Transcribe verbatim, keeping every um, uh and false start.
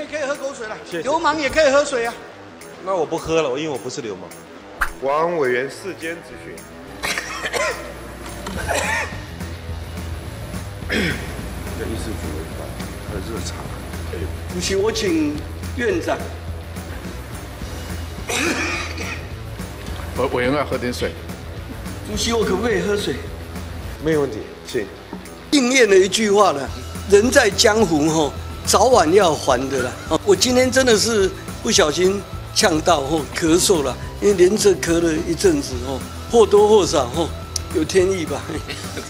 也可以喝口水了， 谢谢流氓也可以喝水啊。 那我不喝了，因为我不是流氓。 王委员世间咨询。 这意思主委办，喝热茶。 主席，我请院长。 委委员要喝点水。 主席，我可不可以喝水？ 没有问题，请。 应验了一句话了，人在江湖吼，早晚要还的啦。哦，我今天真的是不小心呛到吼，咳嗽了，因为连着咳了一阵子吼，或多或少吼有天意吧。